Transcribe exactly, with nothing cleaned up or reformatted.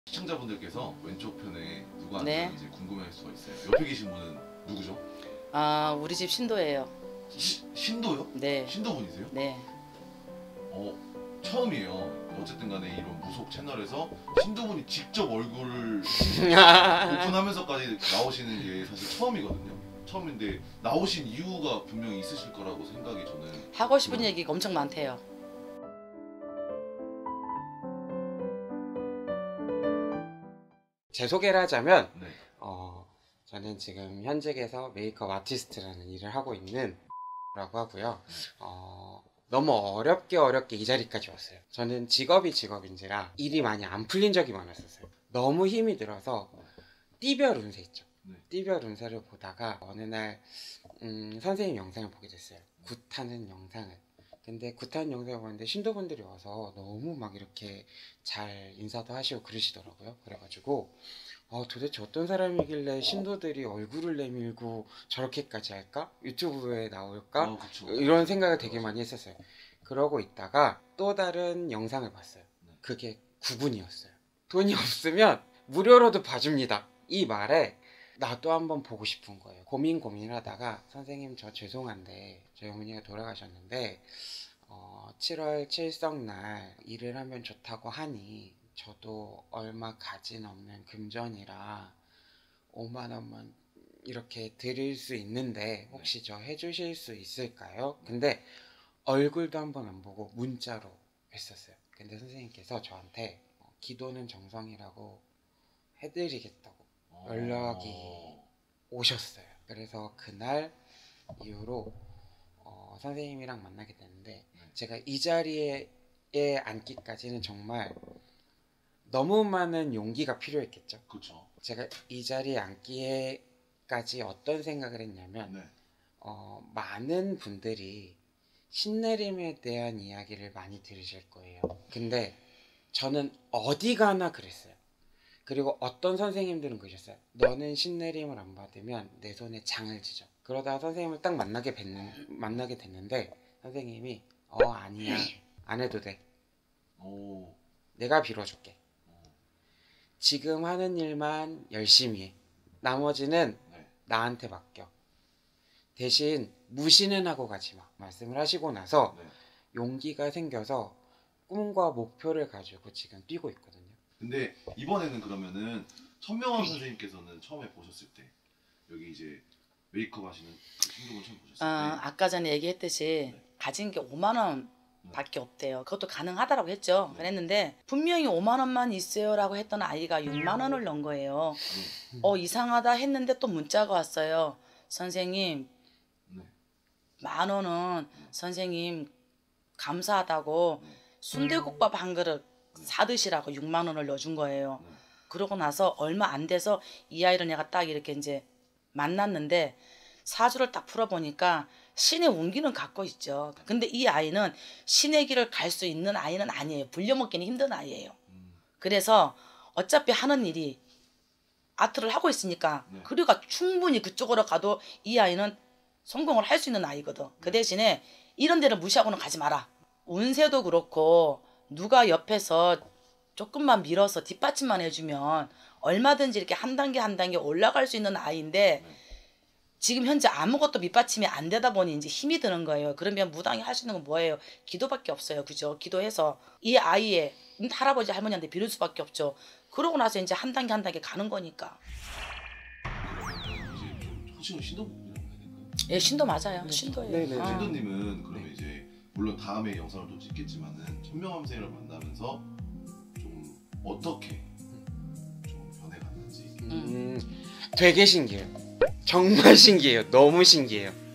시청자분들께서 왼쪽 편에 누가 네. 앉았는지 궁금해할 수가 있어요. 옆에 계신 분은 누구죠? 아, 우리 집 신도예요. 시, 신도요? 네. 신도분이세요? 네. 어, 처음이에요. 어쨌든 간에 이런 무속 채널에서 신도분이 직접 얼굴을 오픈하면서까지 나오시는 게 사실 처음이거든요. 처음인데 나오신 이유가 분명히 있으실 거라고 생각이 저는 하고 싶은 네. 얘기가 엄청 많대요. 제 소개를 하자면 네. 어, 저는 지금 현직에서 메이크업 아티스트라는 일을 하고 있는 라고 하고요. 어, 너무 어렵게 어렵게 이 자리까지 왔어요. 저는 직업이 직업인지라 일이 많이 안 풀린 적이 많았었어요. 너무 힘이 들어서 띠별 운세 있죠. 네. 띠별 운세를 보다가 어느 날 음, 선생님 영상을 보게 됐어요. 굿하는 영상을. 근데 굿하는 영상을 보는데 신도분들이 와서 너무 막 이렇게 잘 인사도 하시고 그러시더라고요. 그래가지고 어, 도대체 어떤 사람이길래 신도들이 얼굴을 내밀고 저렇게까지 할까? 유튜브에 나올까? 어, 그쵸. 이런 생각을 되게 많이 했었어요. 그러고 있다가 또 다른 영상을 봤어요. 그게 구분이었어요. 돈이 없으면 무료로도 봐줍니다. 이 말에 나도 한번 보고 싶은 거예요. 고민 고민을 하다가 선생님 저 죄송한데 저희 어머니가 돌아가셨는데 어, 칠월 칠성날 일을 하면 좋다고 하니 저도 얼마 가진 없는 금전이라 오만 원만 이렇게 드릴 수 있는데 혹시 저 해주실 수 있을까요? 근데 얼굴도 한번 안 보고 문자로 했었어요. 근데 선생님께서 저한테 어, 기도는 정성이라고 해드리겠다고 연락이 오셨어요. 그래서 그날 이후로 어, 선생님이랑 만나게 됐는데 제가 이 자리에 앉기까지는 정말 너무 많은 용기가 필요했겠죠. 그렇죠. 제가 이 자리에 앉기에까지 어떤 생각을 했냐면 네. 어, 많은 분들이 신내림에 대한 이야기를 많이 들으실 거예요. 근데 저는 어디 가나 그랬어요. 그리고 어떤 선생님들은 그러셨어요. 너는 신내림을 안 받으면 내 손에 장을 지져. 그러다가 선생님을 딱 만나게, 뵙는, 만나게 됐는데 선생님이 어 아니야 안 해도 돼. 오. 내가 빌어줄게. 지금 하는 일만 열심히 해. 나머지는 네. 나한테 맡겨. 대신 무시는 하고 가지 마. 말씀을 하시고 나서 네. 용기가 생겨서 꿈과 목표를 가지고 지금 뛰고 있거든요. 근데 이번에는 그러면은 천명환 선생님께서는 처음에 보셨을 때 여기 이제 메이크업 하시는 그 신도분 처음 보셨을 때 아, 아까 전에 얘기했듯이 네. 가진 게 오만 원 밖에 없대요. 그것도 가능하다라고 했죠. 네. 그랬는데 분명히 오만 원만 있어요라고 했던 아이가 육만 원을 넣은 거예요. 네. 어, 이상하다 했는데 또 문자가 왔어요. 선생님, 네. 만 원은 선생님 감사하다고 순대국밥 한 그릇 사드시라고 육만 원을 넣어준 거예요. 네. 그러고 나서 얼마 안 돼서 이 아이를 내가 딱 이렇게 이제 만났는데 사주를 딱 풀어보니까 신의 운기는 갖고 있죠. 근데 이 아이는 신의 길을 갈 수 있는 아이는 아니에요. 불려먹기는 힘든 아이예요. 음. 그래서 어차피 하는 일이 아트를 하고 있으니까 네. 그리고 충분히 그쪽으로 가도 이 아이는 성공을 할 수 있는 아이거든. 그 대신에 이런 데는 무시하고는 가지 마라. 운세도 그렇고 누가 옆에서 조금만 밀어서 뒷받침만 해주면 얼마든지 이렇게 한 단계 한 단계 올라갈 수 있는 아이인데 네. 지금 현재 아무것도 밑받침이 안 되다 보니 이제 힘이 드는 거예요. 그러면 무당이 할 수 있는 건 뭐예요? 기도밖에 없어요. 그죠? 기도해서 이 아이의 할아버지 할머니한테 빌을 수밖에 없죠. 그러고 나서 이제 한 단계 한 단계 가는 거니까. 그러면은 이제 좀 호칭을 신도분이라고 해야 될까요? 예, 신도 맞아요. 신도예요. 네네. 아. 신도님은 그러면 이제 물론 다음에 영상을 또 찍겠지만은 천명환 선생님을 만나면서 좀 어떻게 좀 변해갔는지 음, 되게 신기해요. 정말 신기해요. 너무 신기해요.